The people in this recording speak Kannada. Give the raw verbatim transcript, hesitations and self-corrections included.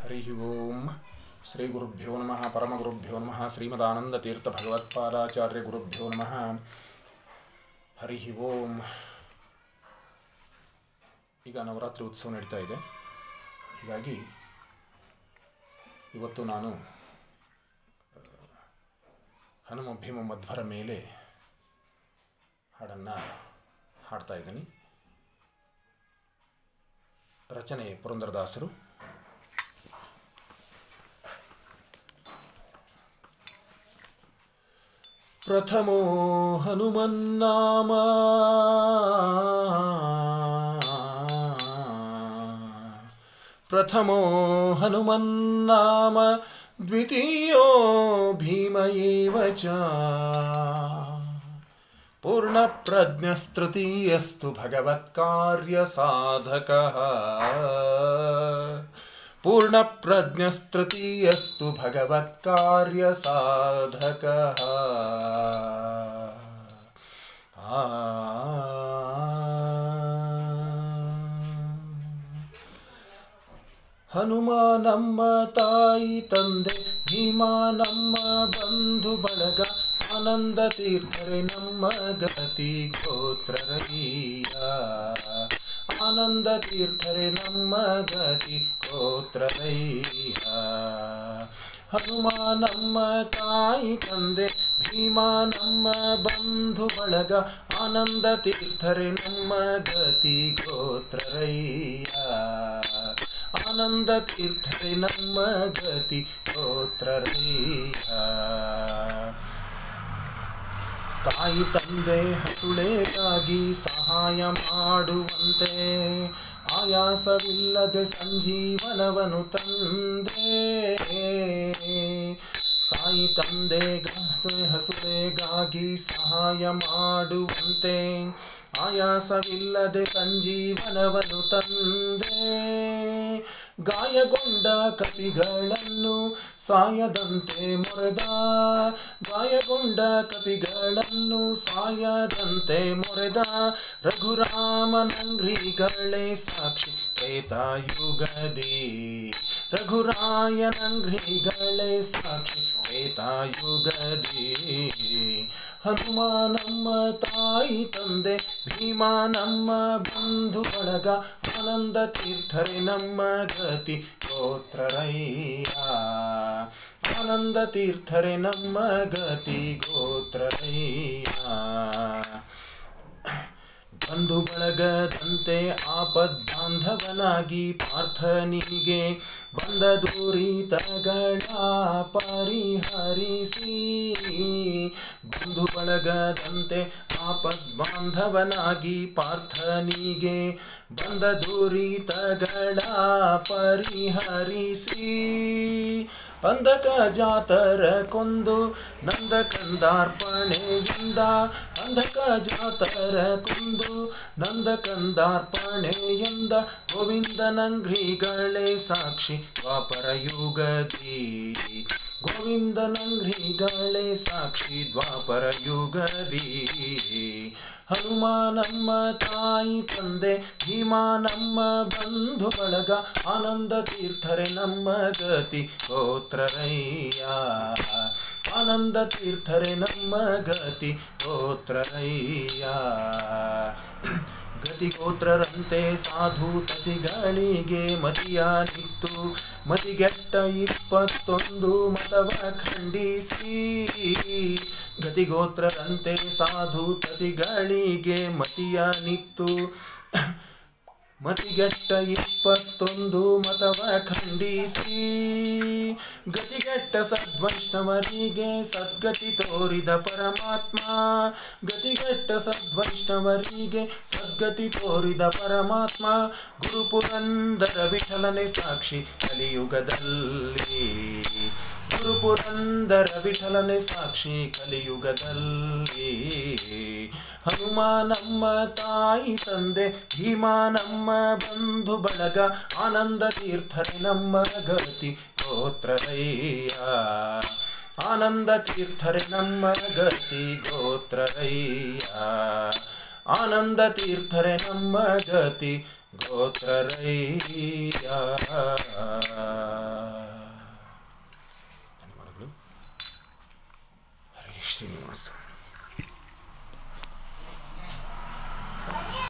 हरि ओम श्री गुरुभ्यो नमः परमगुरुभ्यो नमः श्रीमदानंदतीर्थ भगवत्पादाचार्य गुरुभ्यो नमः हरि ओम। ಈಗ ನವರಾತ್ರಿ ಉತ್ಸವ ನಡೀತಾ ಇದೆ. ಹೀಗಾಗಿ ಇವತ್ತು ನಾನು ಹನುಮ ಭೀಮ ಮಧ್ವರ ಮೇಲೆ ಹಾಡನ್ನು ಹಾಡ್ತಾ ಇದ್ದೀನಿ. ರಚನೆ ಪುರಂದರದಾಸರು. ಪ್ರಥಮೋ ಹನುಮನ್ನಾಮ ಪ್ರಥಮೋ ಹನುಮನ್ನಾಮ ದ್ವಿತೀಯೋ ಭೀಮ ಏವ ಚ ಪೂರ್ಣಪ್ರಜ್ಞಸ್ತೃತೀಯಸ್ತು ಭಗವತ್ಕಾರ್ಯಸಾಧಕಃ पूर्णप्रज्ञस्तृतीयस्तु भगवत्कार्यसाधकः। ಹನುಮಾನಮ್ಮ ತಾಯಿ ತಂದೆ ಭೀಮ ನಮ್ಮ ಬಂಧು ಬಳಗ ಆನಂದ ತೀರ್ಥರೆ ನಮ್ಮ ಗತಿ ಗೋತ್ರರಯ್ಯ ಆನಂದ ತೀರ್ಥರೆ ನಮ್ಮ ಗತಿ ಗೋತ್ರರಯ್ಯ. ಹನುಮ ನಮ್ಮ ತಾಯಿ ತಂದೆ ಭೀಮ ನಮ್ಮ ಬಂಧು ಬಳಗ ಆನಂದ ತೀರ್ಥರೆ ನಮ್ಮ ಗತಿ ಗೋತ್ರರಯ್ಯ ಆನಂದ ತೀರ್ಥರೆ ನಮ್ಮ ಗತಿ ಗೋತ್ರರಯ್ಯ. ತಾಯಿ ತಂದೆ ಹಸುಳೆಗಾಗಿ ಸಹಾಯ ಮಾಡುವಂತೆ ಆಯಾಸವಿಲ್ಲದೆ ಸಂಜೀವನವನು ತಂದೆ. ತಾಯಿ ತಂದೆ ಹಸುಳೆಗಾಗಿ ಸಹಾಯ ಮಾಡುವಂತೆ ಆಯಾಸವಿಲ್ಲದೆ ಸಂಜೀವನವನು ತಂದೆ. ಗಾಯಗೊಂಡ ಕಪಿಗಳನ್ನು ಸಾಯದಂತೆ ಮೊರೆದ ಗಾಯಗೊಂಡ ಕಪಿಗಳನ್ನು ಸಾಯದಂತೆ ಮೊರೆದ ರಘುರಾಮನಂಗ್ರಿಗಳೇ ಸಾಕ್ಷಿ ತ್ರೇತಾಯುಗದಿ ರಘುರಾಯನಂಗ್ರಿಗಳೇ ಸಾಕ್ಷಿ ತ್ರೇತಾಯುಗದಿ. ಹನುಮ ನಮ್ಮ ತಾಯಿ ತಂದೆ ಭೀಮ ನಮ್ಮ ಬಂಧು ಬಳಗ ಆನಂದ ತೀರ್ಥರೆ ನಮ್ಮ ಗತಿ ಗೋತ್ರರಯ್ಯ ಆನಂದ ತೀರ್ಥರೆ ನಮ್ಮ ಗತಿ ಗೋತ್ರರಯ್ಯ. ಬಂಧು ಬಳಗದಂತೆ ಆಪದ್ಬಾಂಧವನಾಗಿ ಪಾರ್ಥನಿಗೆ ಬಂದ ದುರಿತಗಳ ಪರಿಹರಿಸಿ. ಬಂಧು ಬಳಗದಂತೆ ಆಪದ್ಬಾಂಧವನಾಗಿ ಪಾರ್ಥನಿಗೆ ಬಂದ ದುರಿತಗಳ ಪರಿಹರಿಸಿ. ಅಂಧಕ ಜಾತರ ಕೊಂದು ನಂದ ಕಂದಾರ್ಪಣೆಯಿಂದ ಅಂಧಕ ಜಾತರ ಕೊಂದು ನಂದ ಕಂದಾರ್ಪಣೆಯಿಂದ ಗೋವಿಂದನಂಗ್ರಿಗಳೇ ಸಾಕ್ಷಿ ದ್ವಾಪರ ಯುಗದಿ ಗೋವಿಂದನಂಗ್ರಿಗಳೇ ಸಾಕ್ಷಿ ದ್ವಾಪರ ಯುಗದಿ. ಹನುಮ ನಮ್ಮ ತಾಯಿ ತಂದೆ ಭೀಮ ನಮ್ಮ ಬಂಧು ಬಳಗ ಆನಂದ ತೀರ್ಥರೆ ನಮ್ಮ ಗತಿ ಗೋತ್ರರಯ್ಯ ಆನಂದ ತೀರ್ಥರೆ ನಮ್ಮ ಗತಿ ಗೋತ್ರರಯ್ಯ. ಗತಿಗೋತ್ರರಂತೆ ಸಾಧು ತತಿಗಳಿಗೆ ಮತಿಯ ನಿತ್ತು ಮತಿಗೆಟ್ಟ ಇಪ್ಪತ್ತೊಂದು ಮತವ ಖಂಡಿಸಿ. ಗತಿಗೋತ್ರರಂತೆ ಸಾಧು ತತಿಗಳಿಗೆ ಮತಿಯ ನಿತ್ತು ಮತಿಗೆಟ್ಟ ಇಪ್ಪತ್ತೊಂದು ಮತವ ಖಂಡಿಸಿ. ಗತಿಗೆಟ್ಟ ಸದ್ವೈಷ್ಣವರಿಗೆ ಸದ್ಗತಿ ತೋರಿದ ಪರಮಾತ್ಮ ಗತಿಗೆಟ್ಟ ಸದ್ವೈಷ್ಣವರಿಗೆ ಸದ್ಗತಿ ತೋರಿದ ಪರಮಾತ್ಮ ಗುರುಪುರಂದರ ವಿಠಲನೆ ಸಾಕ್ಷಿ ಕಲಿಯುಗದಲ್ಲಿ ಗುರುಪುರಂದರ ವಿಠಲನೆ ಸಾಕ್ಷಿ ಕಲಿಯುಗದಲ್ಲಿ. ಹನುಮ ನಮ್ಮ ತಾಯಿ ತಂದೆ ಭೀಮ ನಮ್ಮ ಬಂಧು ಬಳಗ ಆನಂದ ತೀರ್ಥರೆ ನಮ್ಮ ಗತಿ ಗೋತ್ರರಯ್ಯ ಆನಂದ ತೀರ್ಥರೆ ನಮ್ಮ ಗತಿ ಗೋತ್ರರಯ್ಯ ಆನಂದ ತೀರ್ಥರೆ ನಮ್ಮ ಗತಿ ಗೋತ್ರರಯ್ಯ. ಶ್ರೀನಿವಾಸ.